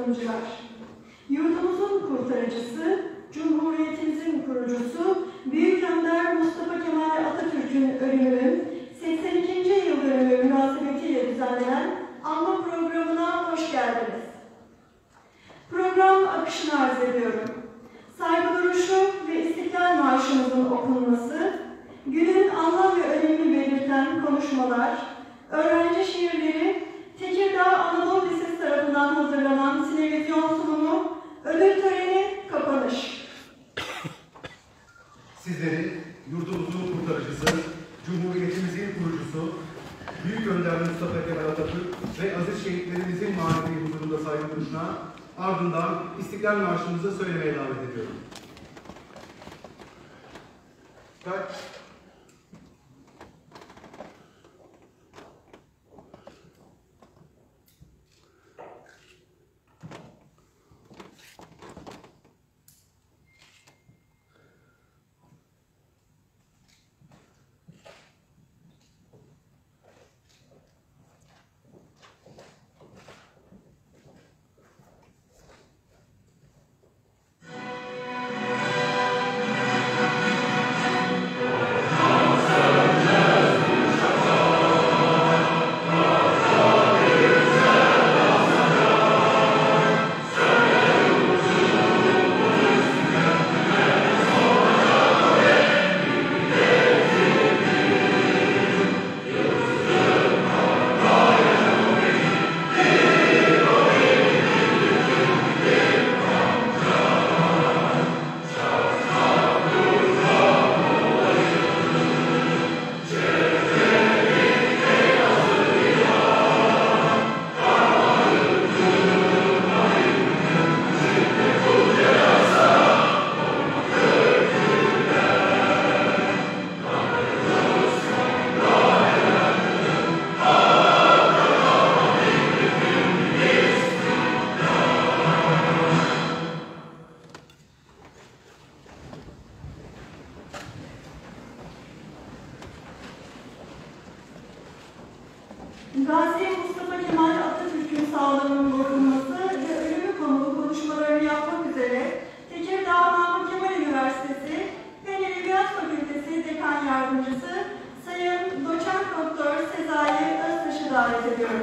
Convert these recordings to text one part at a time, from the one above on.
katılımcılar. Yurdumuzun kurtarıcısı, Cumhuriyetimizin kurucusu, Büyük Önder Mustafa Kemal Atatürk'ün ölümünün 82. yıl dönümü münasebetiyle düzenlenen anma programına hoş geldiniz. Program akışını arz ediyorum. Saygı duruşu ve İstiklal Marşımızın okunması, günün anlam ve önemini belirten konuşmalar, öğrenci şiirleri, Tekirdağ Anadolu Lisesi tarafından hazırlanan televizyon sunumu, ödül töreni, kapanış. Sizleri yurdumuzun kurtarıcısı, Cumhuriyetimizin kurucusu, Büyük Önder Mustafa Kemal Atatürk ve aziz şehitlerimizin manevi huzurunda saygı duruşuna, ardından İstiklal Marşımızı söylemeye davet ediyorum. Kaç? Gazi Mustafa Kemal Atatürk'ün sağlığının korunması ve ölümü konulu konuşmalarını yapmak üzere Tekirdağ Namık Kemal Üniversitesi Fen Edebiyat Fakültesi Dekan Yardımcısı Sayın Doçent Doktor Sezai Öztaş'ı davet ediyorum.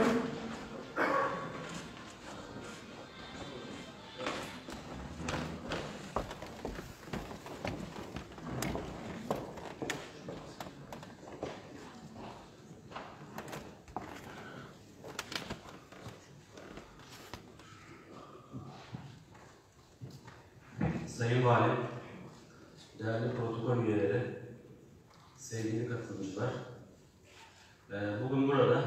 Sayın Valim, değerli protokol üyeleri, sevgili katılımcılar, bugün burada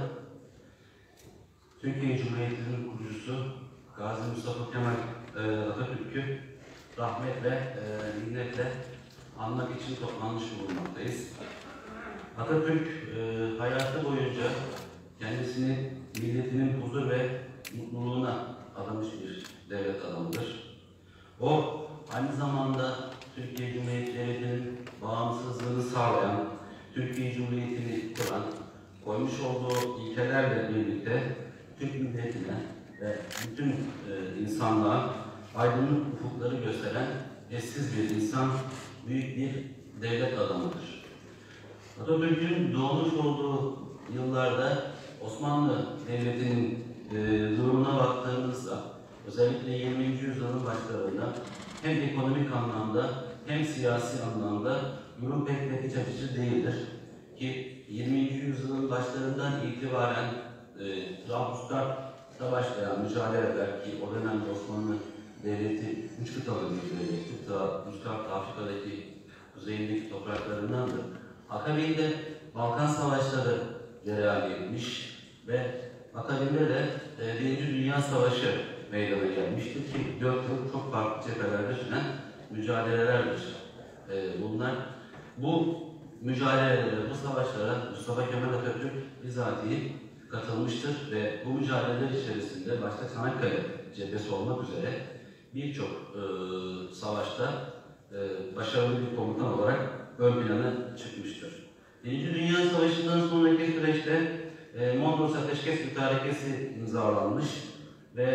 Türkiye Cumhuriyeti'nin kurucusu Gazi Mustafa Kemal Atatürk'ü rahmet ve minnetle anmak için toplanmış bulunmaktayız. Atatürk hayatı boyunca kendisini milletinin huzur ve mutluluğuna adamış bir devlet adamıdır. O, aynı zamanda Türkiye Cumhuriyeti Devleti'nin bağımsızlığını sağlayan, Türkiye Cumhuriyeti'ni kuran, koymuş olduğu ilkelerle birlikte Türk milletine ve bütün insanlığa aydınlık ufukları gösteren eşsiz bir insan, büyük bir devlet adamıdır. Atatürk'ün doğmuş olduğu yıllarda Osmanlı Devleti'nin durumuna baktığımızda, özellikle 20. yüzyılın başlarında hem ekonomik anlamda hem siyasi anlamda durum pek iç açıcı değildir. Ki 20. yüzyılın başlarından itibaren Trablusgarp'ta başlayan mücadeleler, ki o dönemde Osmanlı Devleti 3 kıtalı bir devletti. Trablusgarp Afrika'daki kuzeyindeki topraklarındandır. Akabinde Balkan Savaşları cereyan etmiş ve akabinde de Birinci Dünya Savaşı meydana gelmiştir ki 4 yıl çok farklı cephelerde süren mücadelelerdir. Bunlar, bu mücadelelere, bu savaşlara Mustafa Kemal Atatürk bizatihi katılmıştır ve bu mücadeleler içerisinde başta Çanakkale cephesi olmak üzere birçok savaşta başarılı bir komutan olarak ön plana çıkmıştır. Birinci Dünya Savaşı'ndan sonraki süreçte Mondros Ateşkes Mütarekesi imzalanmış ve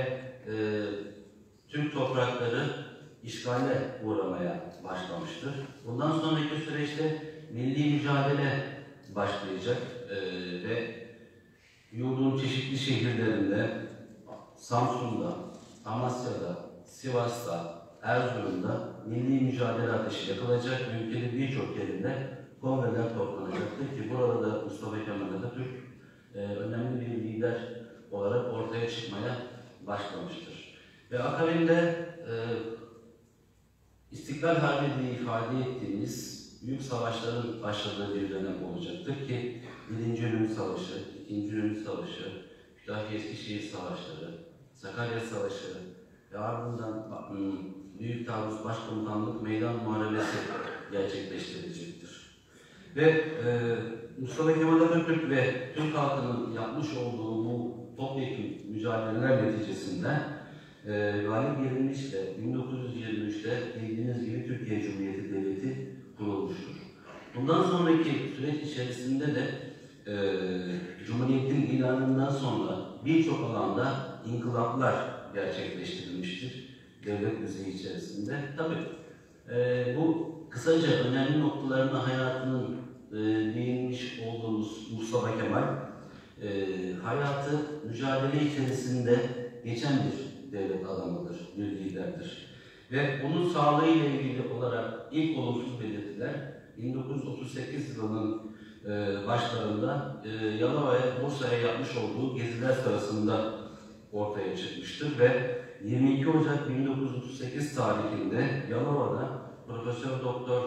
Türk toprakları işgale uğramaya başlamıştır. Bundan sonraki süreçte milli mücadele başlayacak ve yurdun çeşitli şehirlerinde, Samsun'da, Amasya'da, Sivas'ta, Erzurum'da milli mücadele ateşi yakılacak ve ülkenin birçok yerinde kongreler toplanacaktır ki burada da Mustafa Kemal Atatürk önemli bir lider olarak ortaya çıkmaya başlamıştır. Ve akabinde İstiklal Harbi diye ifade ettiğimiz büyük savaşların başladığı bir dönem olacaktır ki 1. Ürün Savaşı, 2. Ürün Savaşı, Kütahya-Eskişehir Savaşları, Sakarya Savaşı ve ardından Büyük Taarruz Başkomutanlık Meydan Muharebesi gerçekleştirilecektir. Ve Mustafa Kemal Atatürk ve Türk halkının yapmış olduğu bu topyekun mücadeleler neticesinde galip gelinmişle 1923'te bildiğiniz gibi Türkiye Cumhuriyeti Devleti kurulmuştur. Bundan sonraki süreç içerisinde de Cumhuriyet'in ilanından sonra birçok alanda inkılaplar gerçekleştirilmiştir devlet düzeyi içerisinde. Tabii bu kısaca önemli noktalarına hayatının değinmiş olduğumuz Mustafa Kemal hayatı mücadele içerisinde geçen bir devlet adamıdır, bir liderdir. Ve bunun sağlığıyla ilgili olarak ilk olumsuz belirtiler 1938 yılının başlarında Yalova'ya, Bursa'ya yapmış olduğu geziler sırasında ortaya çıkmıştır ve 22 Ocak 1938 tarihinde Yalova'da Profesör Doktor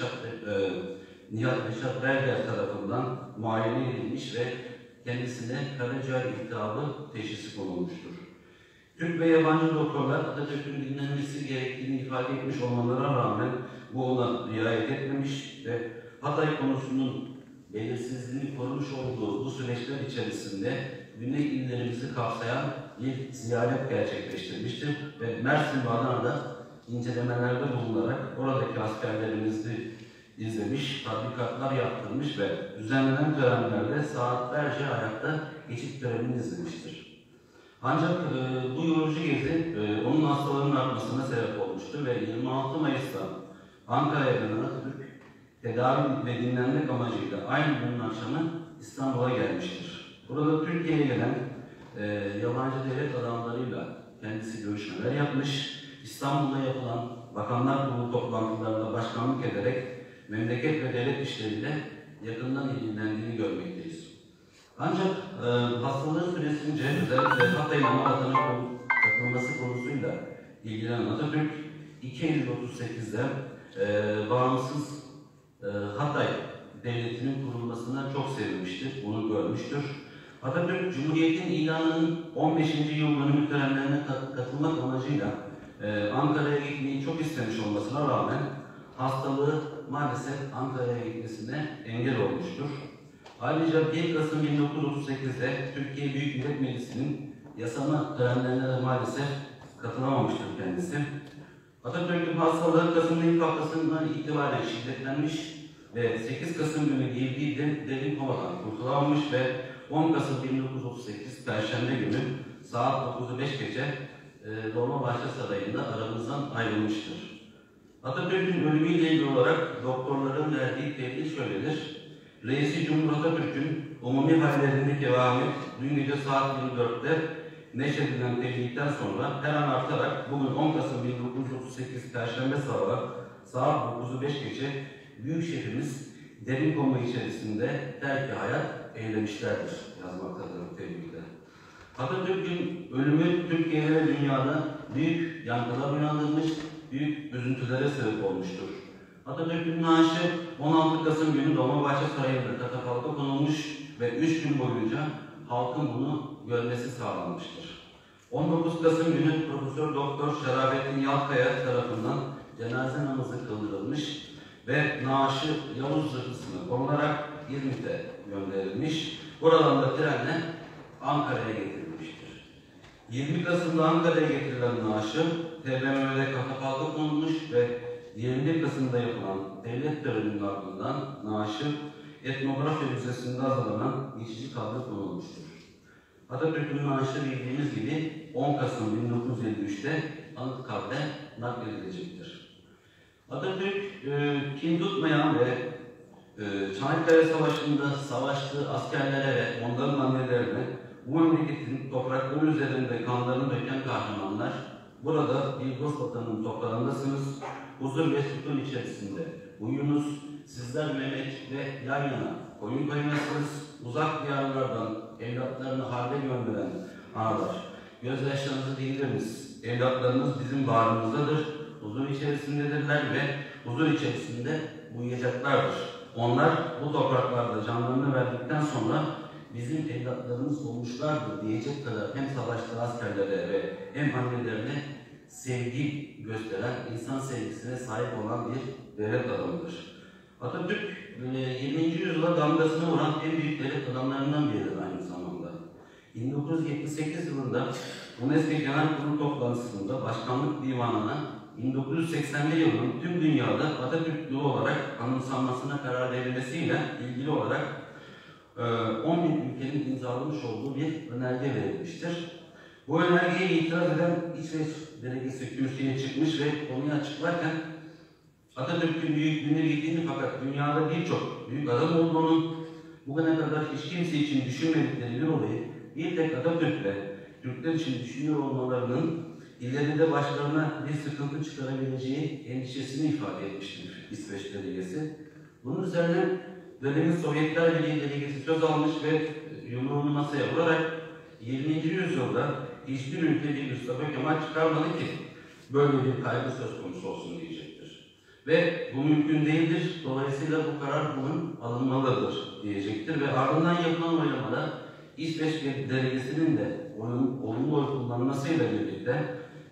Nihat Reşat Berger tarafından muayene edilmiş ve kendisine karaciğer iltihabı teşhisi konulmuştur. Türk ve yabancı doktorlar Atatürk'ün dinlenmesi gerektiğini ifade etmiş olmalarına rağmen bu ona riayet etmemiş ve Hatay konusunun belirsizliğini korumuş olduğu bu süreçler içerisinde Güney illerimizi kapsayan bir ziyaret gerçekleştirmiştir ve Mersin ve Adana'da incelemelerde bulunarak oradaki askerlerimizi izlemiş, tatbikatlar yaptırmış ve düzenlenen törenlerde saatlerce ayakta geçit törenini izlemiştir. Ancak bu yorucu gezi onun hastalığının artmasına sebep olmuştur ve 26 Mayıs'ta Ankara'ya dönen Atatürk tedavi ve dinlenmek amacıyla aynı günün akşamı İstanbul'a gelmiştir. Burada Türkiye'ye gelen yabancı devlet adamlarıyla kendisi görüşmeler yapmış, İstanbul'da yapılan Bakanlar Kurulu toplantılarında başkanlık ederek memleket ve devlet işleriyle yakından ilgilendiğini görmekteyiz. Ancak hastalığı süresince özellikle Hatay'ın ana vatanı katılması konusuyla ilgilenen Atatürk 2 Eylül 38'de bağımsız Hatay Devleti'nin kurulmasına çok sevinmiştir, bunu görmüştür. Atatürk, Cumhuriyet'in ilanının 15. yıl dönümü törenlerine katılmak amacıyla Ankara'ya gitmeyi çok istemiş olmasına rağmen hastalığı maalesef Ankara'ya gitmesine engel olmuştur. Ayrıca 1 Kasım 1938'de Türkiye Büyük Millet Meclisi'nin yasama törenlerine de maalesef katılamamıştır kendisi. Atatürk'ün hastalığı Kasım'ın ilk haftasından itibaren şiddetlenmiş ve 8 Kasım günü girdiği derin komadan kurtulamamış ve 10 Kasım 1938 Perşembe günü saat 9'u 5 geçe Dolmabahçe Sarayı'nda aramızdan ayrılmıştır. Atatürk'ün ölümüyle ilgili olarak doktorların verdiği tehdit şöyledir. Reisi Cumhur Atatürk'ün umumi hallerindeki devamet dün gece saat 24'te neşredilen tebliğden sonra her an artarak bugün 10 Kasım 1938 Perşembe sabahı saat 9'u 5 geçe büyük şehrimiz derin koma içerisinde terk-i hayat eylemişlerdir yazmaktadır tebliğde. Atatürk'ün ölümü Türkiye'de ve dünyada büyük yankılar uyandırmış, büyük üzüntülere sebep olmuştur. Atatürk'ün naaşı 16 Kasım günü Dolmabahçe Sarayı'nda katafalka konulmuş ve 3 gün boyunca halkın bunu görmesi sağlanmıştır. 19 Kasım günü Profesör Doktor Şerafettin Yalkaya tarafından cenaze namazı kıldırılmış ve naaşı Yavuz Zırhlısı'na konularak İzmit'e gönderilmiş. Buradan da trenle Ankara'ya getirilmiştir. 20 Kasım'da Ankara'ya getirilen naaşı TBMM'de katafalka konulmuş ve 21 Kasım'da yapılan devlet töreninin ardından naaşı Etnografya Müzesi'nde hazırlanan geçici kadro konulmuştur. Atatürk'ün naaşı bildiğimiz gibi 10 Kasım 1953'te Anıtkabir'e nakledilecektir. Atatürk, kin tutmayan ve Çanakkale Savaşı'nda savaştığı askerlere ve onların annelerine bu memleketin toprakları üzerinde kanlarını döken kahramanlar, burada bir dost vatanın toprağındasınız, huzur ve sükun içerisinde uyunuz, sizler Mehmet ve yan yana koyun koymazsınız, uzak diyarlardan evlatlarını harbe gönderen ağalar, gözyaşlarınızı dindiriniz, evlatlarınız bizim bağrımızdadır, huzur içerisindedirler ve huzur içerisinde uyuyacaklardır. Onlar bu topraklarda canlarını verdikten sonra bizim evlatlarımız olmuşlardır diyecek kadar hem savaştığı askerlere ve hem annelerine sevgi gösteren, insan sevgisine sahip olan bir devlet adamıdır. Atatürk, 20. yüzyıla damgasını vuran en büyük devlet adamlarından biridir aynı zamanda. 1978 yılında UNESCO Genel Kurulu toplantısında Başkanlık Divanı'na 1981 yılının tüm dünyada Atatürk Yılı olarak anımsanmasına karar verilmesiyle ilgili olarak 10.000 ülkenin imzalamış olduğu bir önerge verilmiştir. Bu önergeye itiraz eden İsveç delegesi kürsüye çıkmış ve konuyu açıklarken Atatürk'ün büyüklüğünü bildiğini fakat dünyada birçok büyük adam olduğunu, bugüne kadar hiç kimse için düşünmedikleri bir olayı bir tek Atatürk ve Türkler için düşünüyor olmalarının ileride başlarına bir sıkıntı çıkarabileceği endişesini ifade etmiştir İsveç delegesi. Bunun üzerine dönemin Sovyetler Birliği delegesi söz almış ve yumruğunu masaya vurarak 20. yüzyılda hiçbir ülke bir Mustafa Kemal çıkarmadı ki böyle bir kaygı söz konusu olsun diyecektir. Ve bu mümkün değildir, dolayısıyla bu karar bunun alınmalıdır diyecektir ve ardından yapılan oylamada İsveç delegesinin de olumlu oy kullanmasıyla birlikte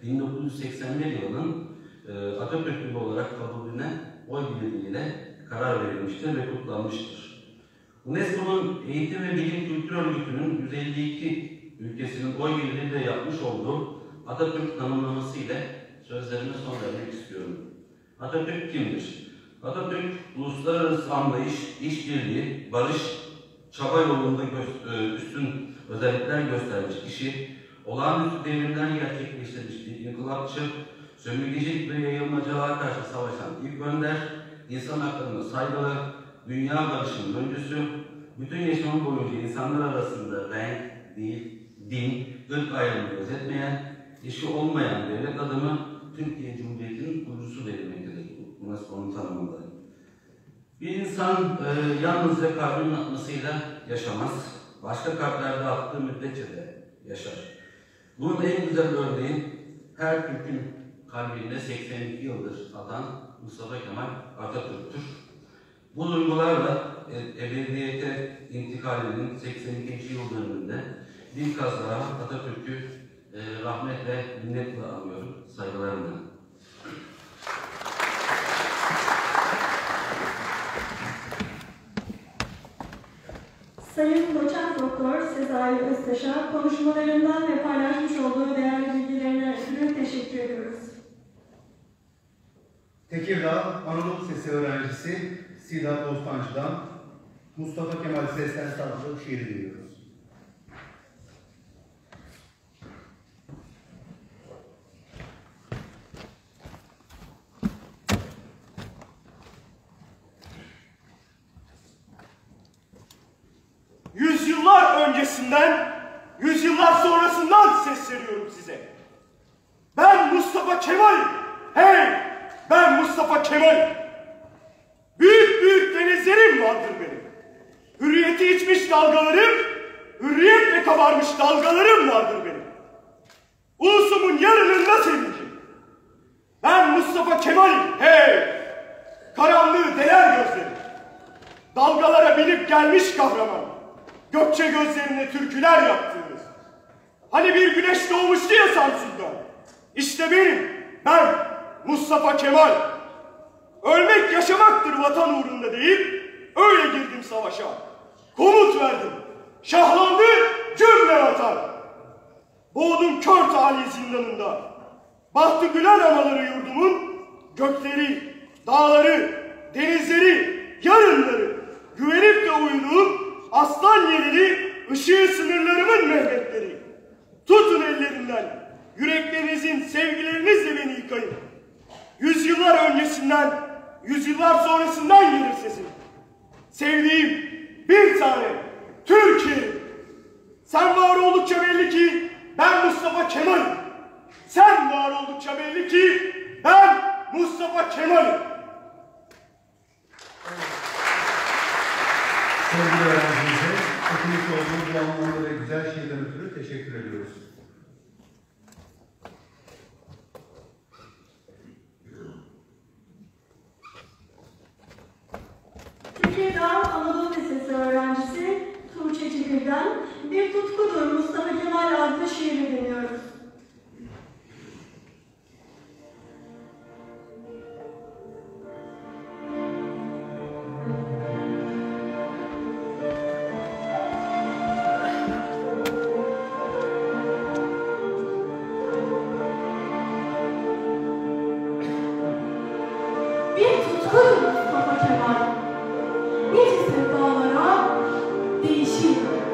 1981 yılının Atatürk Yılı olarak kabulüne oy birliğiyle karar verilmiştir ve kutlanmıştır. UNESCO'nun Eğitim ve Bilim Kültür Örgütü'nün 152 ülkesinin oy birliğiyle yapmış olduğu Atatürk tanımlaması ile sözlerime son vermek istiyorum. Atatürk kimdir? Atatürk, uluslararası anlayış, işbirliği, barış, çaba yolunda üstün özellikler göstermiş kişi, olağanüstü devrimler gerçekleştirmiş bir inkılapçı, sömürgecilik ve yayılmacılığa karşı savaşan ilk önder, insan haklarına saygılı, dünya barışının öncüsü, bütün yaşamı boyunca insanlar arasında renk, dil, din, ırk ayrımı gözetmeyen, eşi olmayan devlet adamı, Türkiye Cumhuriyeti'nin kurucusu verilmektedir. UNESCO'nun tanımında. Bir insan yalnızca kalbinin atmasıyla yaşamaz, başka kalplerde attığı müddetçe de yaşar. Bunun en güzel örneği her Türk'ün kalbinde 82 yıldır atan Mustafa Kemal Atatürk'tür. Bu duygularla ebediyete intikalinin 82. yıl dönümünde bir kez daha Atatürk'ü rahmet ve minnetle anıyorum, saygılarımla. Sayın Doçent Doktor Sezai Öztaş'a konuşmalarından ve paylaşmış olduğu değerli bilgilerine ötürü teşekkür ediyoruz. Tekirdağ Anadolu Sesi öğrencisi Sidat Bostancı'dan Mustafa Kemal Seslense adlı şiiri dinliyoruz. Yüzyıllar öncesinden, yüzyıllar sonrasından sesleniyorum size. Ben Mustafa Kemal. Hey! Ben Mustafa Kemal. Büyük büyük denizlerim vardır benim. Hürriyeti içmiş dalgalarım, hürriyetle kabarmış dalgalarım vardır benim. Ulusumun yarınında sevinci. Ben Mustafa Kemal. Hey! Karanlığı deler gözlerim. Dalgalara binip gelmiş kahraman. Gökçe gözlerine türküler yaptınız. Hani bir güneş doğmuştu ya Samsun'da. İşte benim, ben Mustafa Kemal. Ölmek yaşamaktır vatan uğrunda deyip öyle girdim savaşa. Komut verdim. Şahlandı cümle vatan. Boğdum kör talih zindanında. Bahtı gülen anaları yurdumun gökleri, dağları, denizleri, yarınları güvenip de uyuduğum aslan yerili ışığı sınırlarımın Mehmetleri. Tutun ellerinden, yüreklerinizin sevgilerinizle beni yıkayın. Yüzyıllar öncesinden, yüzyıllar sonrasından gelir sesim. Sevdiğim bir tane Türkiye. Sen var oldukça belli ki ben Mustafa Kemal'im. Sen var oldukça belli ki ben Mustafa Kemal'im. Sevgili öğrencimize okumuş olduğu bu anlamda ve güzel şeyden ötürü teşekkür ediyoruz. Tekirdağ Anadolu Lisesi öğrencisi Tuğçe Çevir'den Bir Tutkudur Mustafa Kemal adlı şiiri dinliyoruz. Bir tutkudur Mustafa Kemal. Nice sevdalara değişir.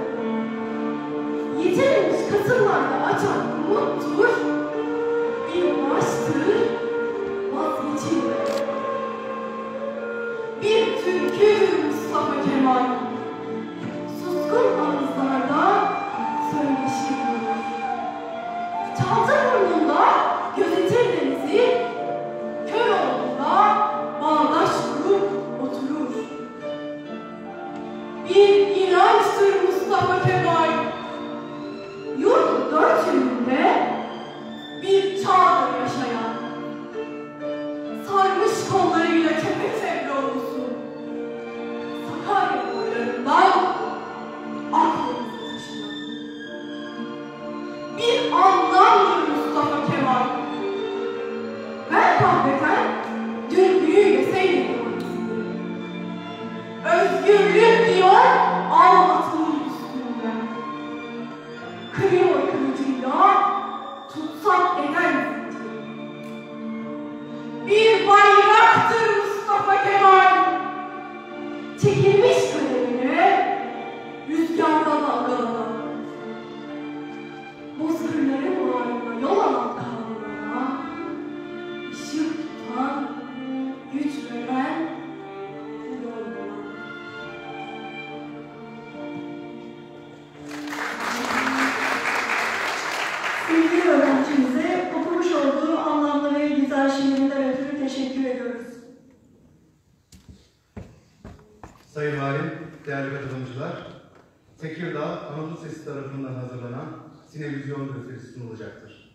Yitirilmiş kasımlarda açan umuttur. Bir baştır vazgeçilmez. Bir türküdür Mustafa Kemal. Suskun ağızlarda söyleşir durur. Çaltı burnunda gözetir denizi. Köroğlu'nda bağdaş kurup oturur. Bir inançtır Mustafa Kemal. Yurdun dört yönünde bir çağdır yaşayan. Sarmış kollarıyla çepeçevre olsun. Sakarya boylarından Akdeniz'e taşınan. Bir anlamdır Mustafa Kemal. Ben kahveten dün büyüyle seyrediyorum sizi. Özgürlük diyor Almatı'nın üstünde. Kırıyor kılıcıyla tutsak eder zincir. Bir bayraktır Mustafa Kemal. Çekilmiş kalemine rüzgarda dalgalanan. Bozkırların buharına yol alan kahramanına ışık tutan, güç veren bu yoluna. Sevgili öğrencimize okumuş olduğu anlamlı ve güzel şiirinden ötürü teşekkür ediyoruz. Sayın Valim, değerli katılımcılar, Tekirdağ Anadolu Sesi tarafından hazırlanan sinevizyon gösterisi sunulacaktır.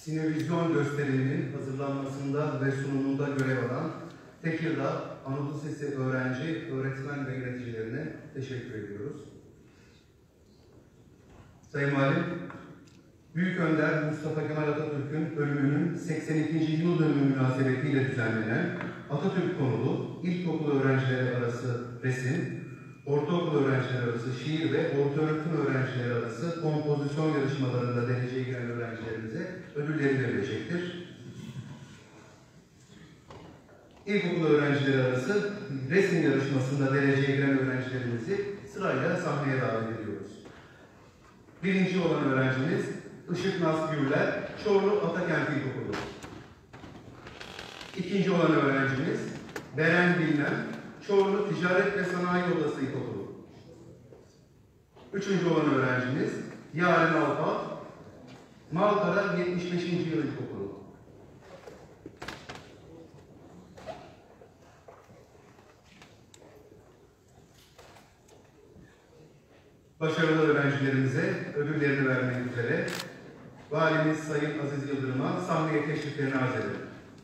sinevizyon gösteriminin hazırlanmasında ve sunumunda görev alan Tekirdağ Anadolu Lisesi öğrenci, öğretmen ve yöneticilerine teşekkür ediyoruz. Sayın Valim, Büyük Önder Mustafa Kemal Atatürk'ün ölümünün 82. yıl dönümü münasebetiyle düzenlenen Atatürk konulu ilkokul öğrencileri arası resim, ortaokul öğrencileri arası şiir ve ortaöğretim öğrencileri arası kompozisyon yarışmalarında dereceye giren öğrencilerimize ödülleri verilecektir. İlkokul öğrencileri arası resim yarışmasında dereceye giren öğrencilerimizi sırayla sahneye davet ediyoruz. Birinci olan öğrencimiz Işık Naz Gürler, Çorlu Atakent İlkokulu. İkinci olan öğrencimiz Beren Bilmem, Çorlu Ticaret ve Sanayi Odası İlkokulu. Üçüncü olan öğrencimiz Yaren Alpat, Malkara 75. Yıl İlkokulu. Başarılı öğrencilerimize ödüllerini vermek üzere Valimiz Sayın Aziz Yıldırım'a sahneye teşriflerini arz ederim.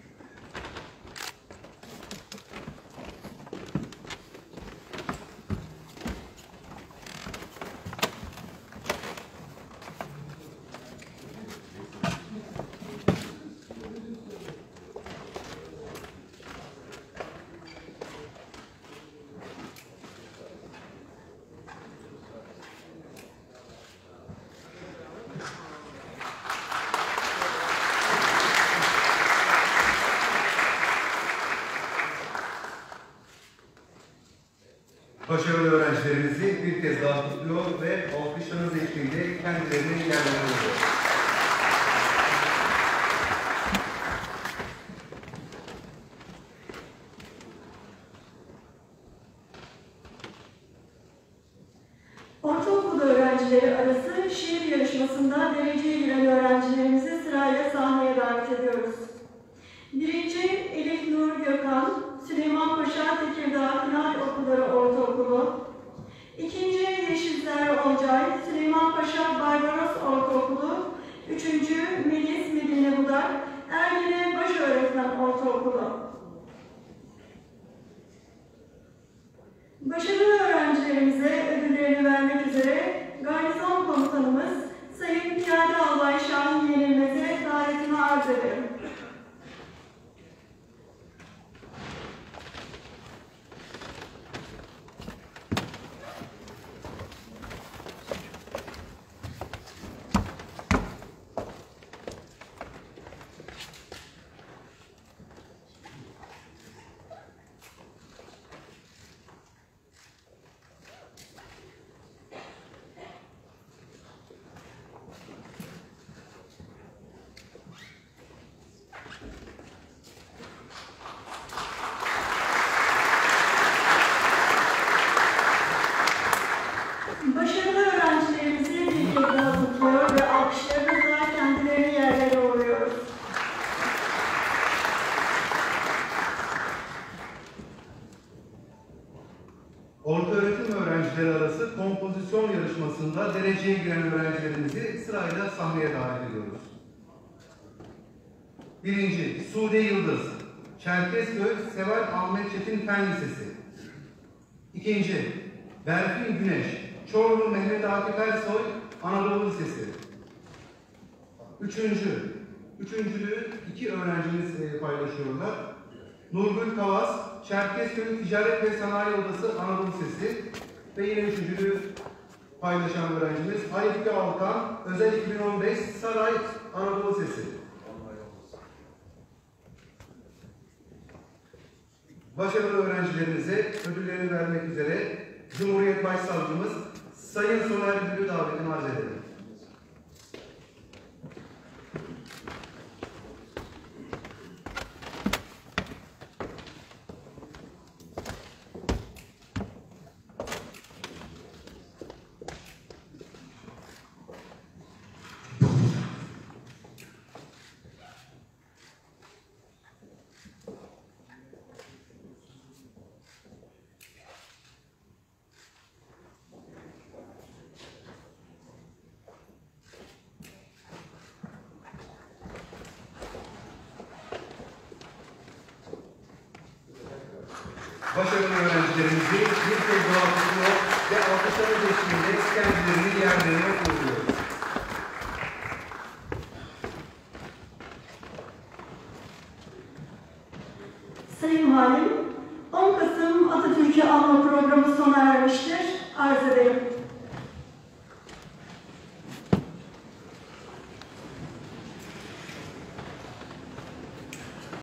Başarılı öğrencilerimizi bir kez daha kutluyor ve alkışlarınız eşliğinde kendilerini yerlerine alıyor. Ortaokul öğrencileri arası şiir yarışmasında dereceye giren öğrencilerimizi sırayla sahneye davet ediyoruz. Birinci Elif Nur Gökhan, Süleymanpaşa Tekirdağ Final Okulları Ortaokulu. İkinci Yeşilzer Olcay, Süleymanpaşa Barbaros Ortaokulu. Üçüncü Melis Medine Budar, Ergene Başöğretmen Ortaokulu. Başarılı öğrencilerimize ödüllerini vermek üzere Garnizon Komutanımız Sayın Piyade Albay Şahin Yenilmez'e davetimi arz ederim. Başarılı öğrencilerimizi bir kez daha kutluyor ve alkışlarımızla kendilerini yerlere uğurluyoruz. Ortaöğretim öğrencileri arası kompozisyon yarışmasında dereceye giren öğrencilerimizi sırayla sahneye davet ediyoruz. Birinci Sude Yıldız, Çerkezköy Seval Ahmet Çetin Fen Lisesi. İkinci Berfin Güneş, Çorlu Mehmet Akif Ersoy Anadolu Lisesi. Üçüncülüğü iki öğrencimiz paylaşıyorlar. Nurgül Kavas, Çerkezköy Ticaret ve Sanayi Odası Anadolu Lisesi. Ve yine üçüncülüğü paylaşan öğrencimiz Aybüke Alkan, Özel 2015 Saray Anadolu Lisesi. Başarılı öğrencilerimize ödüllerini vermek üzere Cumhuriyet Başsavcımız Sayın Soner Gül'ü davetini arz edelim. Başarılı öğrencilerimizi bir kez daha kutluyor ve alkışlarınız eşliğinde kendilerini yerlerine